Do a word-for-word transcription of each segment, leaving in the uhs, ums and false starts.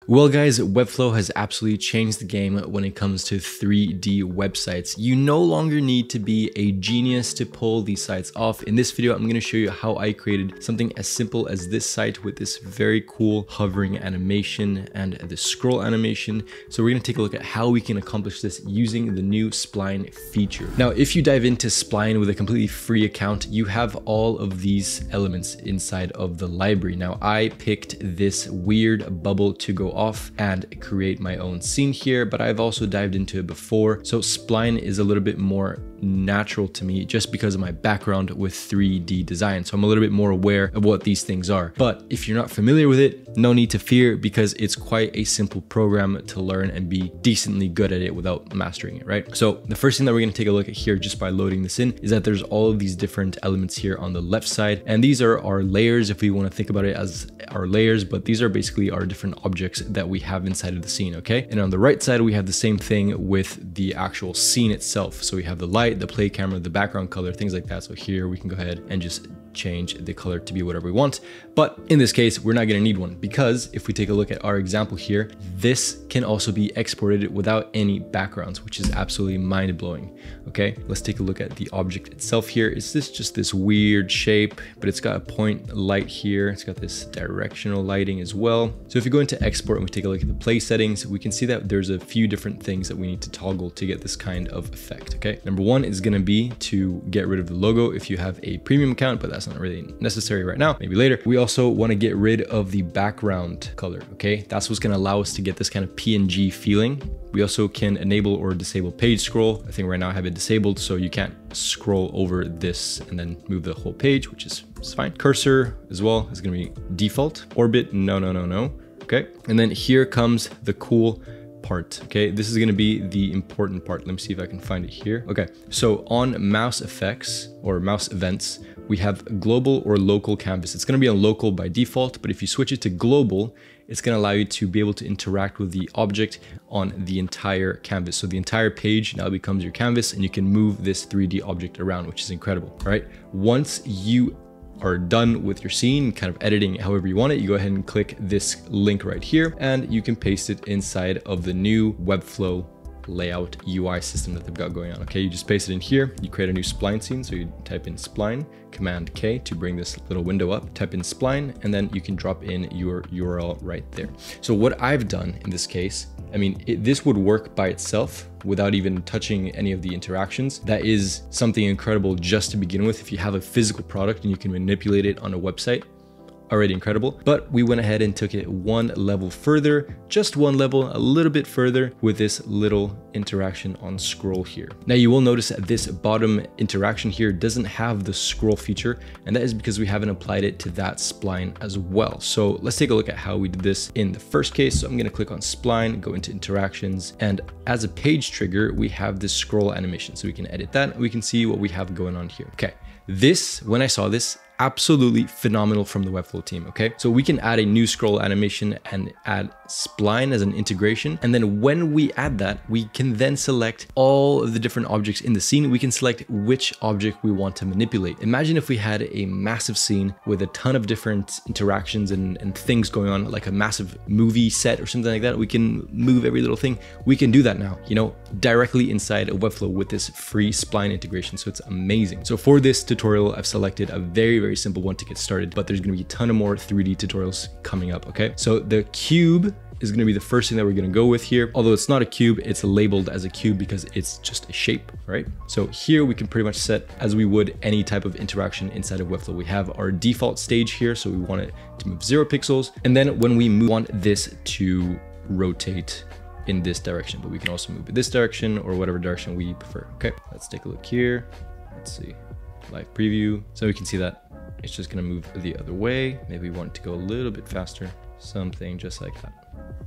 Well guys, Webflow has absolutely changed the game when it comes to three D websites. You no longer need to be a genius to pull these sites off. In this video, I'm going to show you how I created something as simple as this site with this very cool hovering animation and the scroll animation. So we're going to take a look at how we can accomplish this using the new Spline feature. Now, if you dive into Spline with a completely free account, you have all of these elements inside of the library. Now, I picked this weird bubble to go off and create my own scene here, but I've also dived into it before. So Spline is a little bit more natural to me just because of my background with three D design. So I'm a little bit more aware of what these things are. But if you're not familiar with it, no need to fear because it's quite a simple program to learn and be decently good at it without mastering it, right? So the first thing that we're going to take a look at here just by loading this in is that there's all of these different elements here on the left side. And these are our layers if we want to think about it as our layers, but these are basically our different objects that we have inside of the scene, okay? And on the right side, we have the same thing with the actual scene itself. So we have the light, the play camera, the background color, things like that. So here we can go ahead and just change the color to be whatever we want. But in this case, we're not going to need one because if we take a look at our example here, this can also be exported without any backgrounds, which is absolutely mind-blowing. Okay, let's take a look at the object itself here. Is this just this weird shape, but it's got a point light here. It's got this directional lighting as well. So if you go into export and we take a look at the play settings, we can see that there's a few different things that we need to toggle to get this kind of effect. Okay, number one is going to be to get rid of the logo if you have a premium account, but that's not really necessary right now, maybe later. We also want to get rid of the background color. Okay, that's what's going to allow us to get this kind of P N G feeling. We also can enable or disable page scroll. I think right now I have it disabled, so you can't scroll over this and then move the whole page, which is fine. Cursor as well is going to be default. Orbit, no, no, no, no. Okay, and then here comes the cool part. Okay, this is going to be the important part. Let me see if I can find it here. Okay, so on mouse effects or mouse events, we have global or local canvas. It's going to be on local by default, but if you switch it to global, it's going to allow you to be able to interact with the object on the entire canvas. So the entire page now becomes your canvas and you can move this three D object around, which is incredible. All right, once you are done with your scene, kind of editing it however you want it, you go ahead and click this link right here and you can paste it inside of the new Webflow layout U I system that they've got going on. Okay, you just paste it in here, you create a new Spline scene. So you type in Spline, Command K to bring this little window up, type in Spline, and then you can drop in your U R L right there. So what I've done in this case, I mean, it, this would work by itself without even touching any of the interactions. That is something incredible just to begin with. If you have a physical product and you can manipulate it on a website, already incredible. But we went ahead and took it one level further, just one level, a little bit further with this little interaction on scroll here. Now you will notice that this bottom interaction here doesn't have the scroll feature, and that is because we haven't applied it to that spline as well. So let's take a look at how we did this in the first case. So I'm going to click on Spline, go into interactions, and as a page trigger, we have this scroll animation. So we can edit that. We can see what we have going on here. Okay. This, when I saw this, absolutely phenomenal from the Webflow team, okay? So we can add a new scroll animation and add Spline as an integration. And then when we add that, we can then select all of the different objects in the scene. We can select which object we want to manipulate. Imagine if we had a massive scene with a ton of different interactions and, and things going on, like a massive movie set or something like that. We can move every little thing. We can do that now, you know, directly inside of Webflow with this free Spline integration. So it's amazing. So for this tutorial, I've selected a very, very simple one to get started, but there's going to be a ton of more three D tutorials coming up. Okay, so the cube is going to be the first thing that we're going to go with here. Although it's not a cube, it's labeled as a cube because it's just a shape, right? So here we can pretty much set as we would any type of interaction inside of Webflow. We have our default stage here, so we want it to move zero pixels, and then when we move, want this to rotate in this direction, but we can also move it this direction or whatever direction we prefer. Okay, let's take a look here. Let's see, live preview. So we can see that it's just going to move the other way. Maybe we want it to go a little bit faster, something just like that.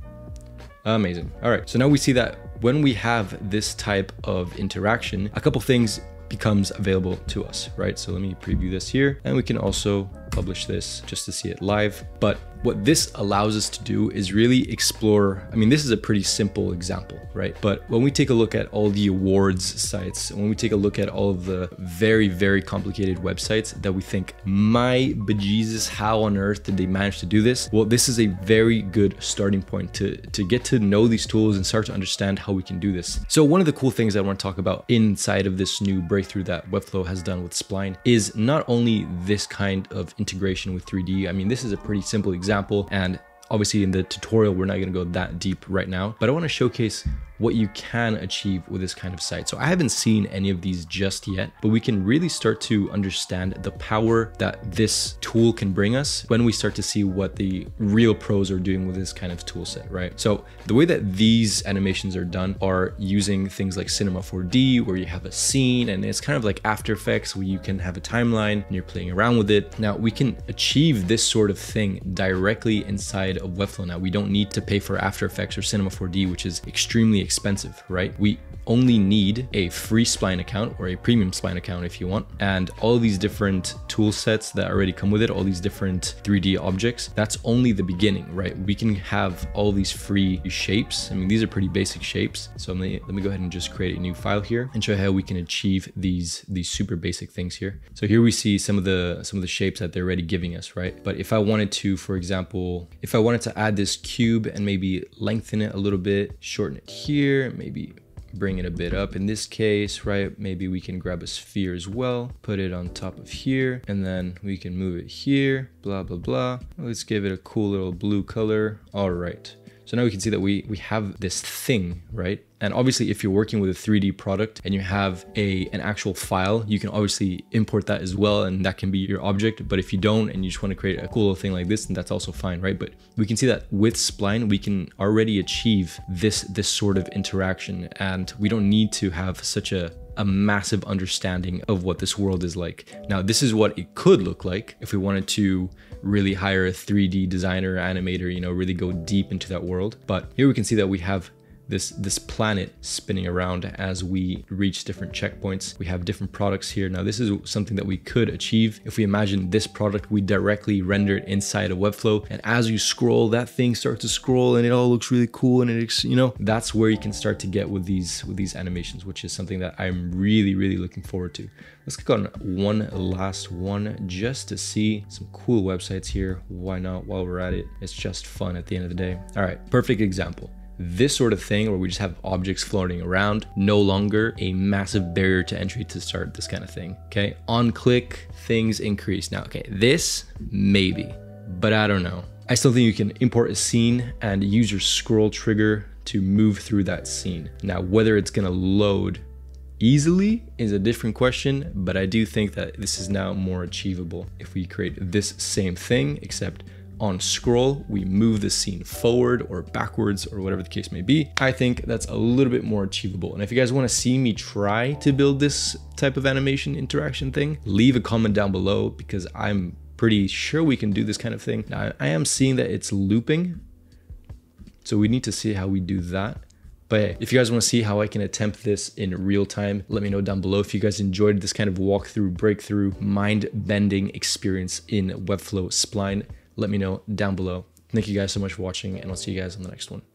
Amazing. All right, so now we see that when we have this type of interaction, a couple things becomes available to us, right? So let me preview this here, and we can also publish this just to see it live. But what this allows us to do is really explore. I mean, this is a pretty simple example, right? But when we take a look at all the awards sites, when we take a look at all of the very, very complicated websites that we think, my bejesus, how on earth did they manage to do this? Well, this is a very good starting point to, to get to know these tools and start to understand how we can do this. So one of the cool things I want to talk about inside of this new breakthrough that Webflow has done with Spline is not only this kind of integration with three D. I mean, this is a pretty simple example, and obviously in the tutorial, we're not going to go that deep right now, but I want to showcase what you can achieve with this kind of site. So I haven't seen any of these just yet, but we can really start to understand the power that this tool can bring us when we start to see what the real pros are doing with this kind of tool set, right? So the way that these animations are done are using things like Cinema four D, where you have a scene and it's kind of like After Effects where you can have a timeline and you're playing around with it. Now we can achieve this sort of thing directly inside of Webflow. Now we don't need to pay for After Effects or Cinema four D, which is extremely expensive, right? We only need a free Spline account or a premium Spline account if you want, and all of these different tool sets that already come with it, all these different three D objects, that's only the beginning, right? We can have all these free shapes. I mean, these are pretty basic shapes. So let me, let me go ahead and just create a new file here and show you how we can achieve these, these super basic things here. So here we see some of the, some of the shapes that they're already giving us, right? But if I wanted to, for example, if I wanted to add this cube and maybe lengthen it a little bit, shorten it here, maybe bring it a bit up in this case, right? Maybe we can grab a sphere as well, put it on top of here, and then we can move it here, blah, blah, blah. Let's give it a cool little blue color. All right. So now we can see that we, we have this thing, right? And obviously if you're working with a three D product and you have a an actual file, you can obviously import that as well, and that can be your object. But if you don't and you just want to create a cool little thing like this, then that's also fine, right? But we can see that with Spline, we can already achieve this, this sort of interaction, and we don't need to have such a a massive understanding of what this world is like. Now, this is what it could look like if we wanted to really hire a three D designer, animator, you know, really go deep into that world. But here we can see that we have this this planet spinning around as we reach different checkpoints. We have different products here. Now this is something that we could achieve if we imagine this product we directly render it inside of Webflow, and as you scroll, that thing starts to scroll and it all looks really cool, and it's, you know, that's where you can start to get with these with these animations, which is something that I'm really really looking forward to. Let's click on one last one just to see some cool websites here. Why not? While we're at it, it's just fun at the end of the day. All right, perfect example. This sort of thing where we just have objects floating around, no longer a massive barrier to entry to start this kind of thing, okay? On click, things increase. Now, okay, this maybe, but I don't know. I still think you can import a scene and use your scroll trigger to move through that scene. Now, whether it's gonna load easily is a different question, but I do think that this is now more achievable if we create this same thing, except on scroll, we move the scene forward or backwards or whatever the case may be. I think that's a little bit more achievable. And if you guys want to see me try to build this type of animation interaction thing, leave a comment down below, because I'm pretty sure we can do this kind of thing. Now, I am seeing that it's looping, so we need to see how we do that. But if you guys want to see how I can attempt this in real time, let me know down below. If you guys enjoyed this kind of walkthrough, breakthrough, mind-bending experience in Webflow Spline, let me know down below. Thank you guys so much for watching, and I'll see you guys on the next one.